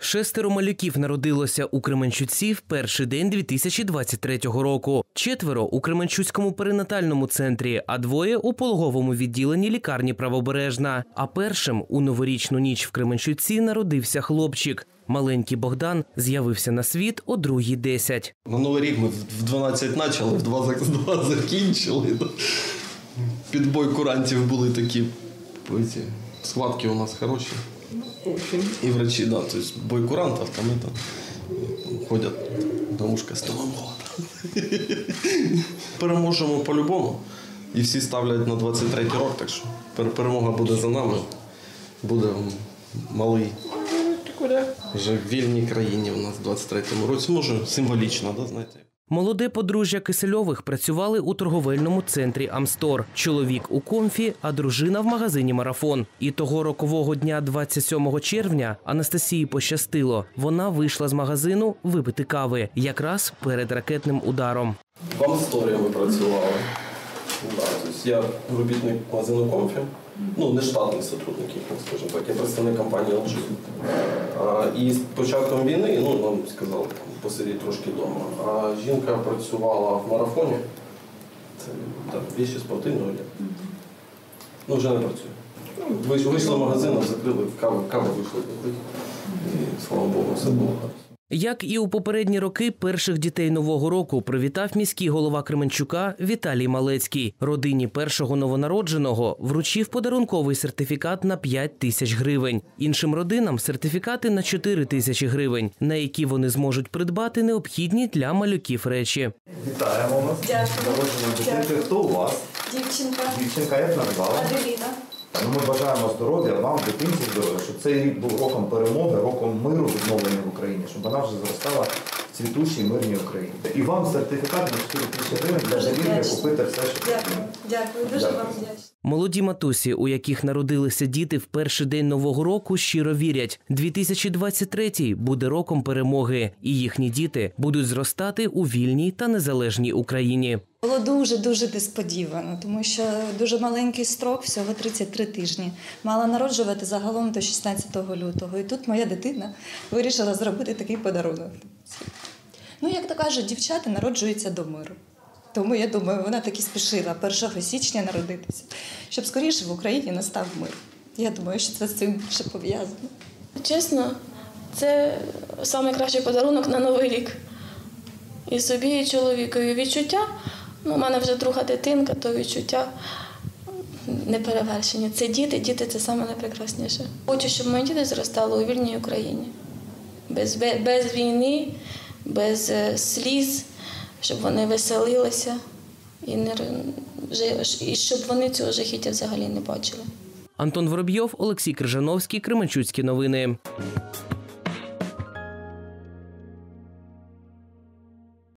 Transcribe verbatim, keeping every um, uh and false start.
Шестеро малюків народилося у Кременчуці в перший день дві тисячі двадцять третього року. Четверо – у Кременчуцькому перинатальному центрі, а двоє – у пологовому відділенні лікарні «Правобережна». А першим у новорічну ніч в Кременчуці народився хлопчик. Маленький Богдан з'явився на світ о другій десять. На Новий рік ми в дванадцять почали, в два закінчили. Підбой курантів були такі. Схватки у нас хороші. І врачі, да, то есть бой курантов, там это, ходять до ушка з Новим годом. Переможемо по-любому. І всі ставлять на двадцять третій рік, так що перемога буде за нами. Буде малий. Вже в вільній країні у нас в двадцять третьому році. Може, символічно, да, знаєте. Молоде подружжя Кисельових працювали у торговельному центрі «Амстор». Чоловік у «Комфі», а дружина в магазині «Марафон». І того рокового дня двадцять сьомого червня Анастасії пощастило. Вона вийшла з магазину випити кави, якраз перед ракетним ударом. В «Амсторі» ми працювали. Да, тобто я робітник магазину «Комфі». Ну, не штатний сотрудник, скажімо так, я представник компанії ел джі. А, і з початком війни, ну, нам сказали, посидіти трошки вдома. А жінка працювала в «Марафоні», це так, більше спортивного дня. Ну, вже не працює. Вийшли в магазин, закрили, каву, каву вийшли, і, слава Богу, все було гарно. Як і у попередні роки, перших дітей Нового року привітав міський голова Кременчука Віталій Малецький. Родині першого новонародженого вручив подарунковий сертифікат на п'ять тисяч гривень. Іншим родинам – сертифікати на чотири тисячі гривень, на які вони зможуть придбати необхідні для малюків речі. Вітаємо вас. Дякую. Дякую. Хто у вас? Дівчинка. Дівчинка, як назвала? Аделіна. Ми бажаємо здоров'я вам, дитинці здоров'я, щоб цей рік був роком перемоги, роком миру відновлення в Україні, щоб вона вже зростала в цвітучій мирній Україні. І вам сертифікат на чотири тисячі гривень для Аделіни купити все, що Дякую. Дякую. Дуже Дякую. вам вдячна. Молоді матусі, у яких народилися діти в перший день Нового року, щиро вірять – дві тисячі двадцять третій буде роком перемоги, і їхні діти будуть зростати у вільній та незалежній Україні. Було дуже-дуже несподівано, тому що дуже маленький строк, всього тридцять три тижні. Мала народжувати загалом до шістнадцятого лютого. І тут моя дитина вирішила зробити такий подарунок. Ну, як то кажуть, дівчата народжуються до миру. Тому, я думаю, вона таки спішила першого січня народитися, щоб скоріше в Україні настав мир. Я думаю, що це з цим ще пов'язано. Чесно, це найкращий подарунок на Новий рік. І собі, і чоловікові. Відчуття, ну, у мене вже друга дитинка, то відчуття неперевершені. Це діти, діти – це саме найпрекрасніше. Хочу, щоб мої діти зростали у вільній Україні. Без, без, без війни, без сліз, щоб вони веселилися і, не, і щоб вони цього жахіття взагалі не бачили. Антон Воробйов, Олексій Крижановський, Кременчуцькі новини.